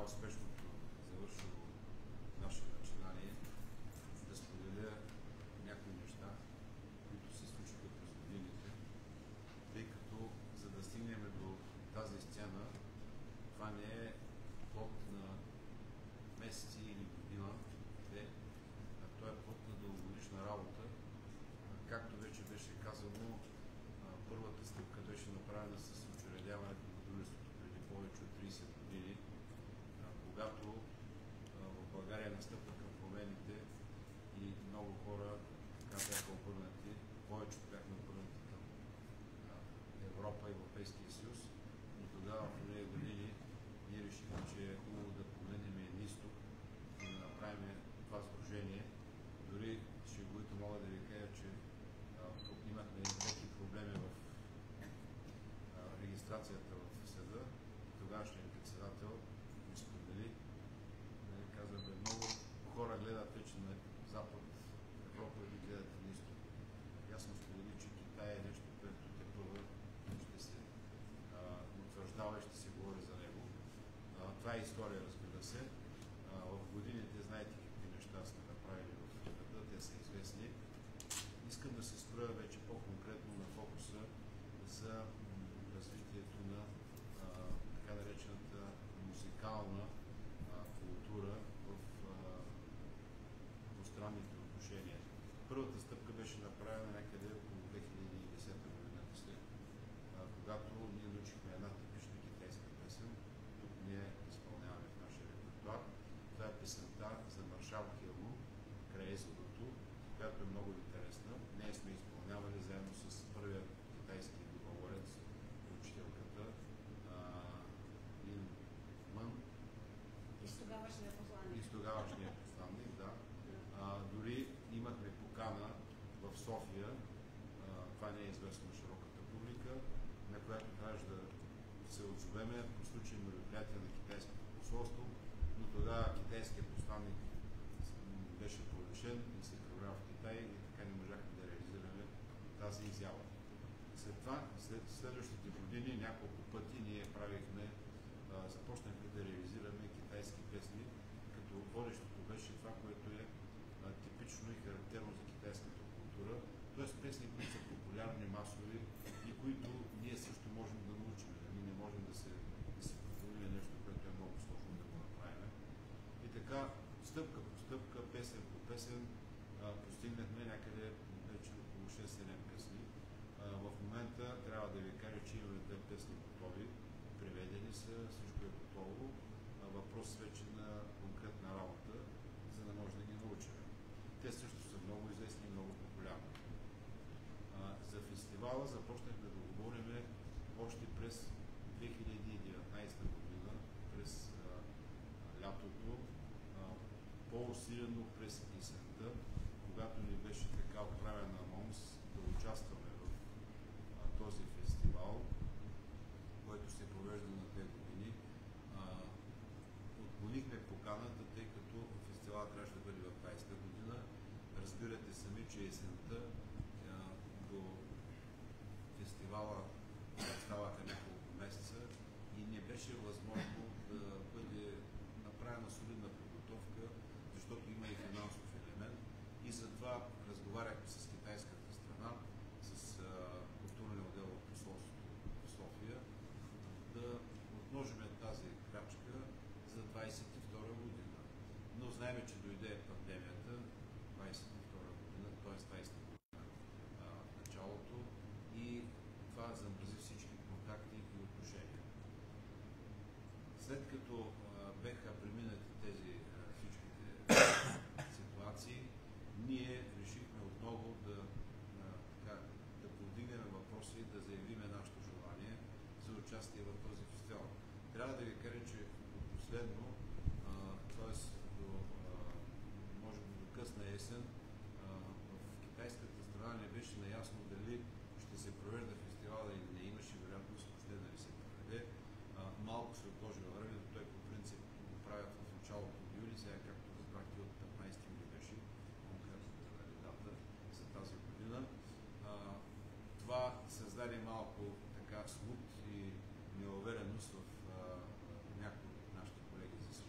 успешното завършило наше начинание, да споделя някои неща, които се случиха през годините, тъй като за да стигнем до тази сцена, това не е плод на месеци или година, а това е плод на дългогодишна работа. Както вече беше казано, първата стъпка беше направена с учредяването на дружеството преди повече от 30 години, когато в България настъпнаха промените и много хора бяха обърнати, повечето бяха обърнати към Европа и Европейския съюз, но тогава в тези години ние решихме, че е хубаво да погледнем и изток и да направим това сдружение. Дори шеговито мога да ви кажа, че имахме леки проблеми в регистрацията в съда. Тогавашният председател ми сподели, казваме, много хора гледат вече на Запад, Европа и гледат на изток. Аз съм сподели, че Китай е нещо, което тепърва ще се утвърждава и ще се говори за него. Това е история, разбира се. В годините знаете какви неща сме направили в света, те са известни. Искам да се спра вече по-конкретно на фокуса за развитието на така наречената музикална култура в двустранните отношения. Първата стъпка беше направена някъде около 2010 година, мисля, когато ние научихме една типична китайска песен. Тук ние изпълняваме в нашия репертуар. Това е песента за маршал Хило, Край езерото, която е много интересна. Ние сме изпълнявали заедно с първия китайски говорец, учителката Лин Мън. И с тогавашния посланник. И с тогавашния посланник, да. Дори имахме покана в София, това не е известно на широката публика, на която трябваше да се отзовеме по случай мероприятие на китайското посолство, но тогава китайският посланник беше повишен и се прибра в Китай и така не можахме да реализираме тази изява. След това, след следващите години, няколко пъти ние правихме, започнахме да реализираме китайски песни, като водещото беше това, което е типично и характерно за китайската култура, т.е. песни, които са популярни, масови и които ние също можем да научим. Ние не можем да се повторим нещо, което е много сложно да го направим. И така, стъпка по стъпка, песен по песен, постигнахме някъде вече около 6-7 песни. В момента трябва да ви кажа, че имаме 2 песни готови, преведени са, всичко е готово. Въпрос вече на конкретна работа, за да може да ги научим. Те също са много известни и много популярни. За фестивала започнахме да говорим още през 2019 година, през лятото, по-усилено през есента, когато ни беше така отправен анонс да участваме в този фестивал, който се провежда на 2 години. Отклонихме поканата, тъй като фестивалът трябваше да бъде в 20-та година. Разбирате сами, че есента до фестивала ставаха няколко месеца и не беше възможно да бъде направена солидна подготовка, защото има и финансов елемент. И затова разговаряхме с китайската страна, с културния отдел в посолството в София, да отложим тази крачка за 22 година. Но знаем, че дойде пандемията 22 година, т.е. 20 година началото и това замрази всички контакти и отношения. След като беха преминати тези всичките ситуации, ние решихме отново да повдигнем въпроси и да заявим нашето желание за участие в този фестивал. Трябва да ви кажа, че последно, т.е. може би до късна есен, в китайската страна не беше наясно дали ще се провежда фестивала или не, имаше вероятност въобще да не се проведе. Малко се отложи във времето, той по принцип го правят в началото на юли, сега както разбрахте от 15 юли беше конкретната дата за тази година. Това създаде малко така смут и неувереност в някои от нашите колеги за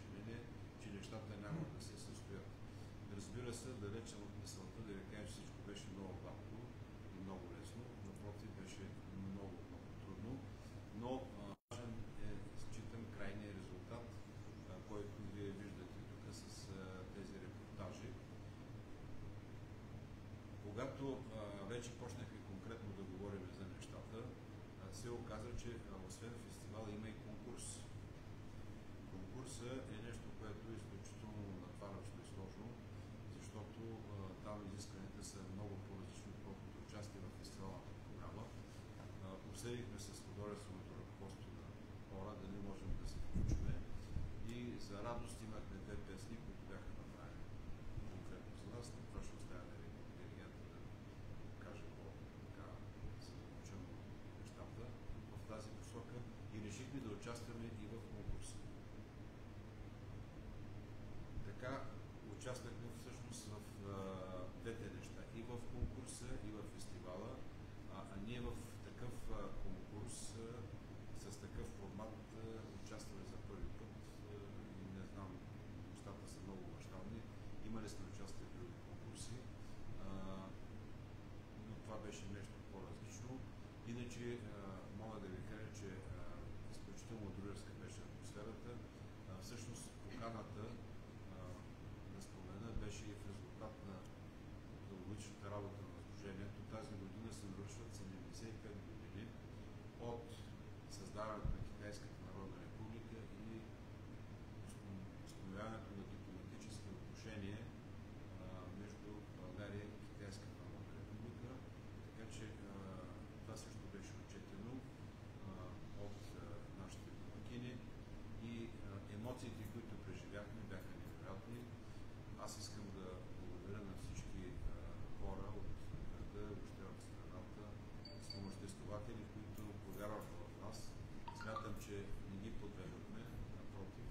когато вече почнахме конкретно да говорим за нещата, се оказа, че освен фестивала има и конкурс. Конкурсът е нещо, което е изключително натварващо и сложно, защото там изискванията са много по-различни, отколкото участие в фестивалната програма. Обсъдихме с художественото ръководство на хора, дали можем да се включим, и за радост имахме две песни, които бяха направени конкретно за нас. Това ще оставя на диригента да каже по-така задълбочено нещата в тази посока, и решихме да участваме и в конкурса. Така участвахме всъщност в двете неща, и в конкурса, и в фестивала, а ние в такъв конкурс с такъв формат участваме за първи път и не знам, нещата са много мащабни. Имали сме участие в други конкурси, но това беше нещо по-различно. Иначе мога да ви кажа, че изключително дружеска беше атмосферата. Всъщност поканата, да спомена, беше и в резултат на дългогодишната работа на Сдружението. Тази година се навършват 75 години от създаването на Китайската народна република и установяването на дипломатически отношения между България и Китайската народна република. Така че това също беше отчетено от нашите домакини и емоциите, които преживяхме, бяха невероятни. Аз искам да благодаря на всички хора от града, въобще от страната, спомоществователи, които повярваха в нас. Смятам, че не ги подведохме, напротив.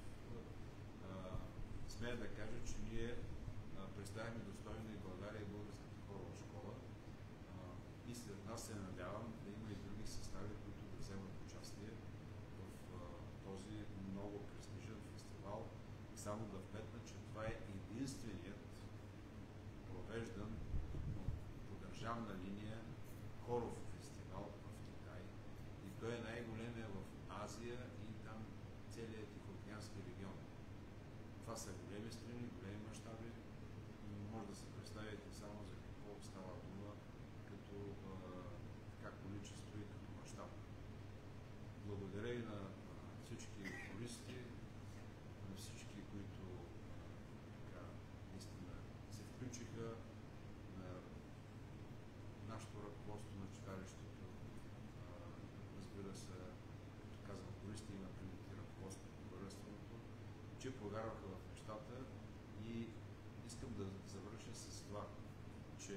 Смея да кажа, че ние представяме достойно и България и българската хорова школа, и след нас се надявам да има и други състави, които да вземат участие в този много престижен фестивал. И само да вметна, че това е единственият провеждан по държавна линия хоров фестивал в Китай. И той е най-големия в Азия и там целият Тихоокеански регион. Това са големи страни, големи мащаби. Може да се представите само за какво става дума като количество и като мащаб. Благодаря и на всички туристи, на всички, които наистина се включиха, на нашето ръководство на читалището. Разбира се, като казвам туристи, има предвид и ръководството на художественото, че повярваха в нещата, и искам да завърша с това, че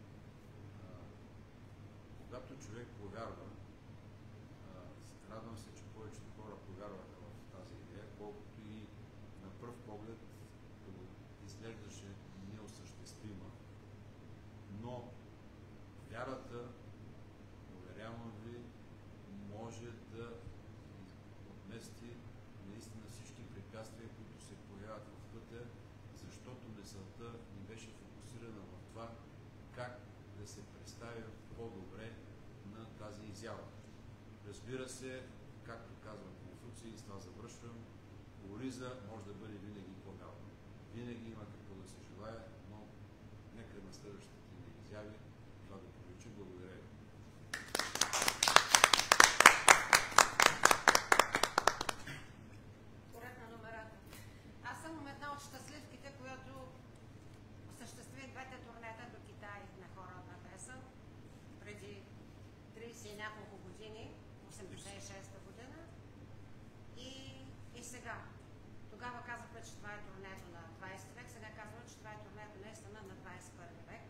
когато човек повярва, радвам се, че повечето хора повярваха в тази идея, колкото и на пръв поглед изглеждаше неосъществима, но вярата, уверявам ви, може да отмести наистина всички препятствия, които се появяват в пътя, защото мисълта ни беше фокусирана в това как да се представя по-добре на тази изява. Разбира се, както казва Конфуций, с това завършвам, ориза може да бъде винаги по-бялна. Винаги има какво да се желая, но нека на следващите ни изяви това да проличи. Благодаря ви. Поред на номерата. Аз съм една от щастливките, която осъществи двете турнета до Китай на хората песен преди 30 и няколко години, 86-та година, и сега. Тогава казахме, че това е турнето на 20 век, сега казваме, че това е турнето наистина на 21 век.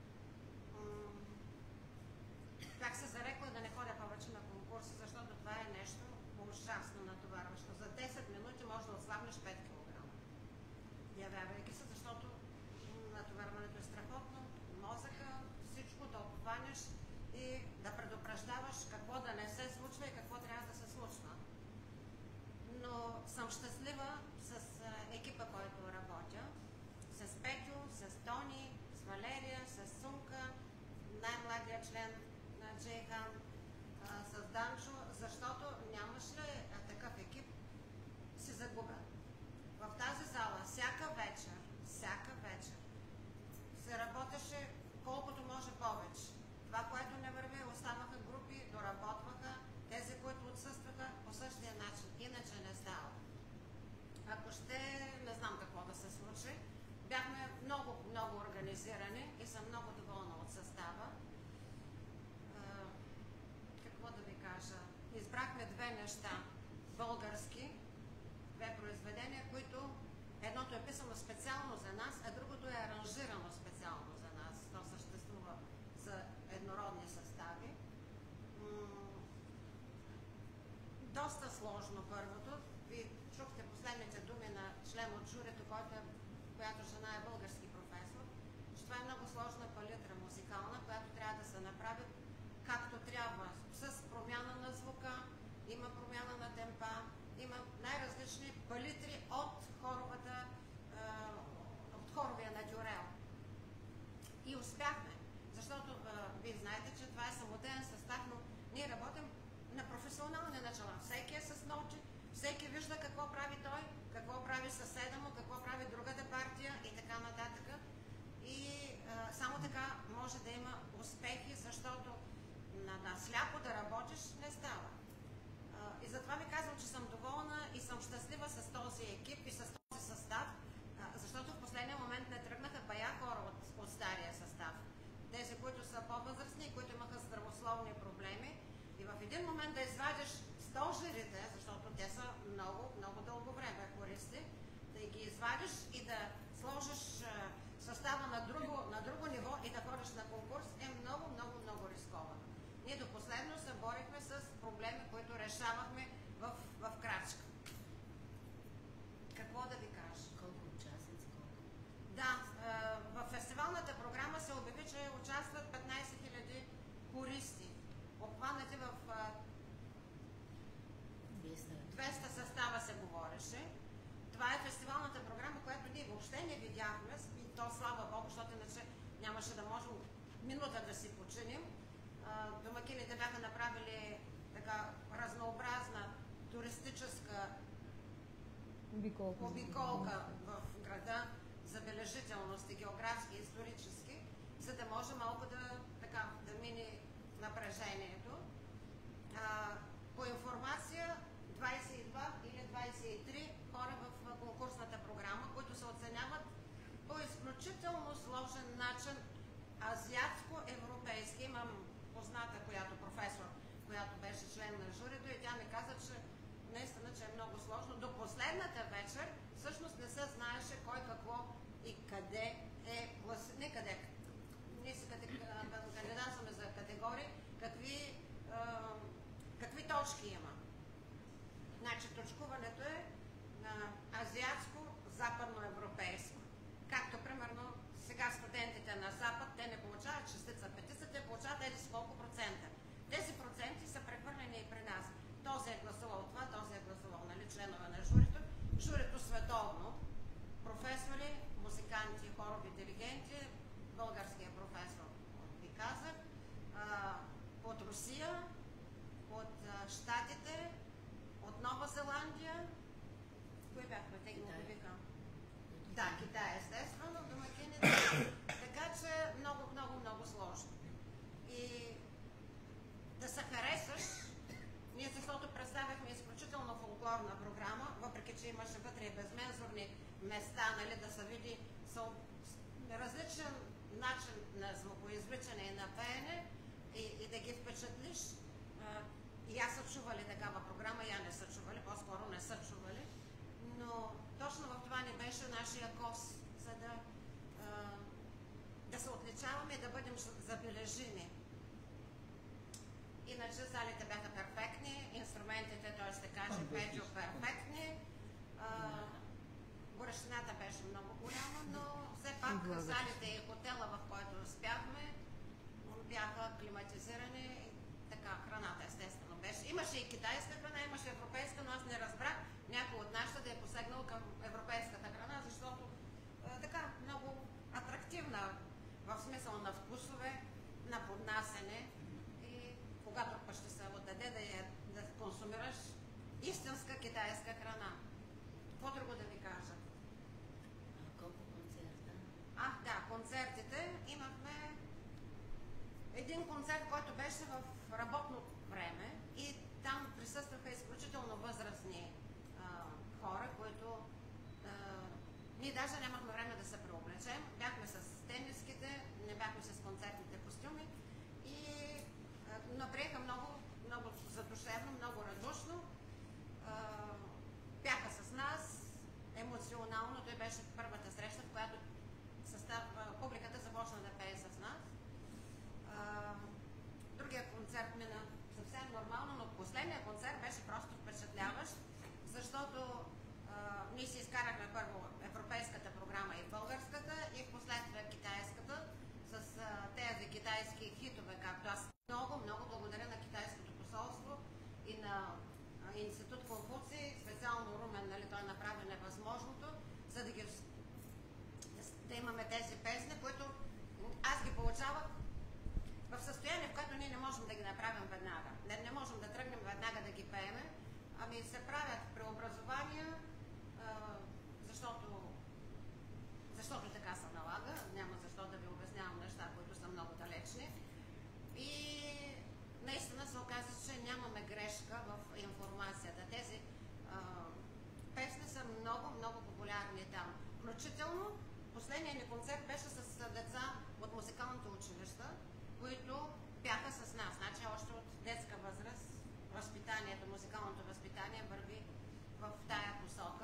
Бях се зарекла да не ходя повече на конкурси, защото това е нещо ужасно натоварващо. За 10 минути може да отслабнеш 5 кг. Явявайки се, защото натоварването е страхотно, мозъка, всичко да обхванеш и да предупреждаваш какво да не се случва и какво трябва да се случва. Но съм щастлива с екипа, който работя, с Петю, с Тони, с Валерия, с Сумка, най-младия член на Джейхан, с Данчо, защото нямаш ли такъв екип, си загубен. В тази зала всяка вечер се работеше колкото може повече. български, две произведения, които едното е писано специално за нас, а другото е аранжирано специално за нас. То съществува за еднородни състави. Доста сложно първото. Вие чухте последните думи на член от журито, която жена е български професор, че това е много сложна палитра музикална, която трябва да се направи както трябва, с промяна на звука, има промяна на темпа, има най-различни палитри от хоровия на Дюрел. И успяхме, защото вие знаете, че това е самодеен състав, но ние работим на професионални начала. Всеки е с ноти, всеки вижда какво прави той, какво прави съседа му, какво прави другата партия и така нататък. И само така може да има успехи, защото на сляпо да работиш не става. И затова ви казвам, че съм доволна и съм щастлива с този екип и с този състав, защото в последния момент не тръгнаха бая хора от стария състав. Тези, които са по-възрастни и които имаха здравословни проблеми. И в един момент да извадиш стожерите, защото те са много, много дълго време хористи, да ги извадиш и да сложиш състава на друго ниво и да ходиш на конкурс е много, много, много рисковано. Ние до последно се борихме с проблеми, които решавахме в крачка. Какво да ви кажа? Колко участници? Да, в фестивалната програма се обяви, че участват 15 000 хористи. Обхванати в 200 състава се говореше. Това е фестивалната програма, която ние въобще не видяхме, и то слава Богу, защото иначе нямаше да можем минута да си починим. Домакините бяха направили така разнообразна туристическа обиколка в града, забележителности, географски и исторически, за да може малко да мине напрежението. По информация 22 или 23 хора в конкурсната програма, които се оценяват по изключително сложен начин, азиатско-европейски. Имам позната, професор, която беше член на журито, и тя ми каза, че наистина, че е много сложно. До последната вечер всъщност не се знаеше кой какво и къде е ние си кандидатстваме за категории, какви точки има. Значи точкуването е азиатско-западноевропейско. Както примерно сега студентите на Запад, те не получават шестица, петица, те получават еди с колко процента. Тези проценти са прехвърлени и при нас. Този е гласувал това, този е гласувал, членове на журито. Журито световно, професори, музиканти, хорови диригенти, българския професор ви казах, от Русия, от Щатите, от Нова Зеландия. Кои бяхме? Те ги обявиха. Да, Китай естествено, домакините. Така че много, много, много сложно. И да се харесаш, ние защото представяхме изключително фолклорна програма, въпреки че имаше вътре безмензурни места, да се види различен начин на звукоизвличане и на пеене и да ги впечатлиш. И аз са чували такава програма, я не са чували, по-скоро не са чували, но точно в това не беше нашия кос, за да се отличаваме и да бъдем забележими. Иначе залите бяха перфектни, инструментите, т.е. се каже, Педжо, перфектни. Горещината беше много голяма, но все пак залите и хотела, в който успяхме, бяха климатизирани. Така, храната естествено беше. Имаше и китайска храна, имаше европейска, но аз не разбрах някой от нашата да е посегнал към европейската храна, защото така много атрактивна в смисъл на вкусове, на поднасене, и когато пък ще се отдаде да консумираш истинска китайска храна. Какво друго да ви кажа? Колко концерта? Да, концертите. Имахме един концерт, който беше в работно време, и там присъстваха изключително възрастни хора, които ние даже нямахме време да се преоблечем. Бяхме с тениските, не бяхме с концертните костюми, но приеха много, много задушевно, много радушно. за да имаме тези песни, които аз ги получавах в състояние, в което ние не можем да ги направим веднага. Не можем да тръгнем веднага да ги пееме, ами се правят преобразования, защото така се налага. Няма защо да ви обяснявам неща, които са много далечни. И наистина се оказа, че нямаме грешка в информацията. Тези песни са много популярни там. Включително последният ни концерт беше с деца от музикалните училища, които бяха с нас. Значи още от детска възраст музикалното възпитание върви в тая посока.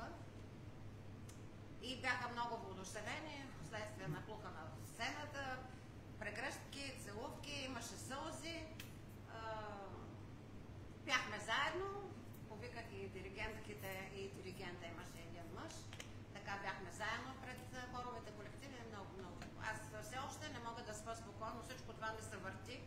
И бяха много воодушевени, вследствие наплуха на сцената, прегръстки, целувки, имаше сълзи. Бяхме заедно, повиках и диригентките, и диригента имаше един мъж. Така бяхме заедно пред хоровите колективи, много. Аз все още не мога да спа спокойно, всичко това ми се върти.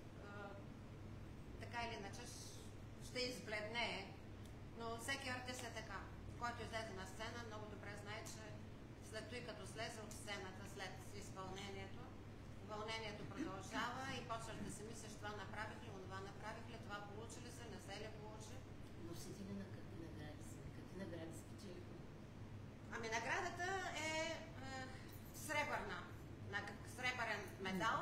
Така или иначе ще избледнее, но всеки артист е така. Който излезе на сцена, много добре знае, че след той като слезе от сцената, след изпълнението, вълнението продължава и почваш да си мислиш това направих ли, онова направих ли, това получи ли се, не се ли получи. Носители на какви награди са? Какви награди спечелиха? Ами наградата е сребърна, сребърен медал.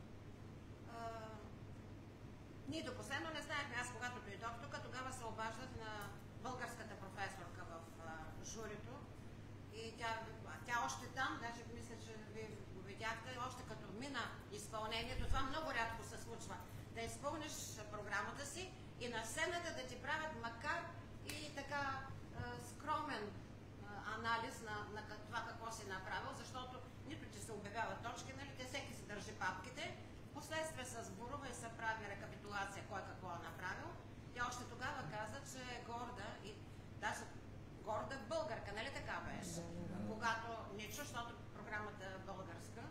Ние до последно не знаехме, аз когато дойдох тук, тогава се обаждах на българската професорка в журито и тя още там, даже мисля, че ви го видяхте, още като мина изпълнението, това много рядко се случва, да изпълниш програмата си и на сцената да ти правят макар и така скромен анализ на това какво си направил, защото нито че се обявяват точки, нали, те всеки си държи папките, последствие се сборува и се прави рекапитулация кой какво е направил. Тя още тогава каза, че е горда и даже горда българка, нали така беше? Когато не чу, защото програмата е българска.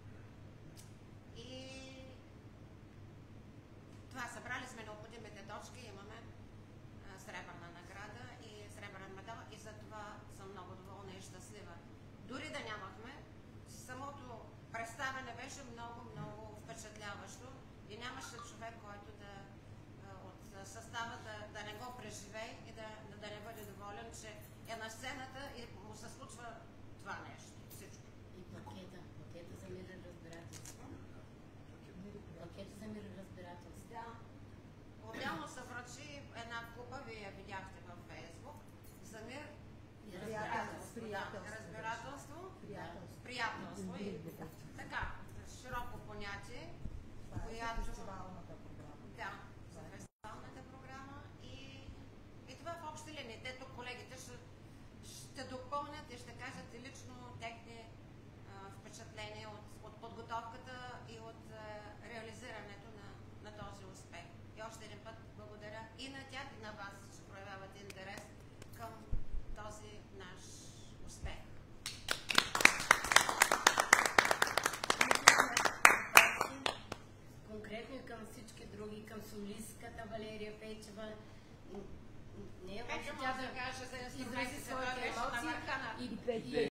И това събрали сме необходимите точки, имаме сребърна награда и сребърен медал и за това съм много доволна и щастлива. Дори да нямахме, самото представяне беше много впечатляващо и нямаше човек, който от състава да не го преживее и да не бъде доволен, че е на сцената и му се случва това нещо. Всичко. И пакета за мир и разбирателство. Пакета за мир и разбирателство. Да. Отделно се връчи една купа, вие я видяхте във Фейсбук, за мир и разбирателство. Приятелство и така, широко понятие, която... фестивалната програма. Да, за фестивалната програма и това в общи линии. Те тук колегите ще допълнят и ще кажат и лично техни впечатления от подготовката и от реализирането на този успех. И още един път благодаря и на тях, и на вас, че проявявате интерес към този наш успех. Конкретно и към всички други, към солистката Валерия Пейчева. Не е лошо тя да каже за изрази своите емоции